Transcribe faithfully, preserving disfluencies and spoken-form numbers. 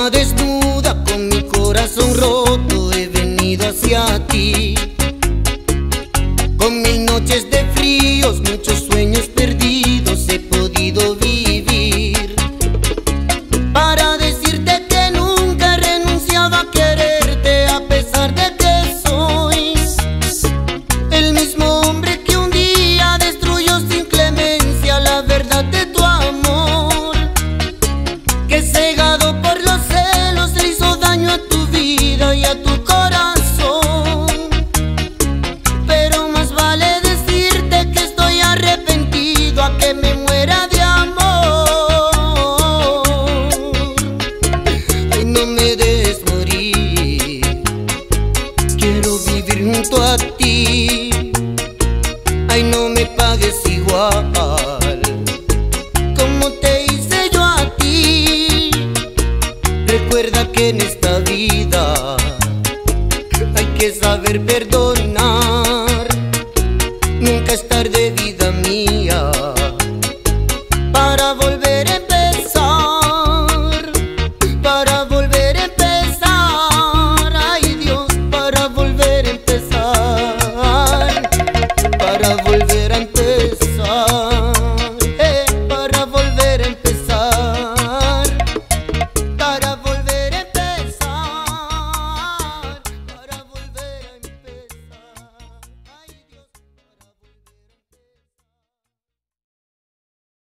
Alma desnuda con mi corazón roto he venido hacia ti. Con mil noches de fríos, muchos sueños perdidos he podido vivir, para decirte que nunca he renunciado a quererte, a pesar de que soy el mismo hombre que un día destruyó sin clemencia la verdad de tu amor, que cegado por los celos le hizo daño a tu vida y a tu corazón. Pero más vale decirte que estoy arrepentido a que me muera de amor. Ay, no me dejes morir, quiero vivir junto a ti. Ay, no me pagues igual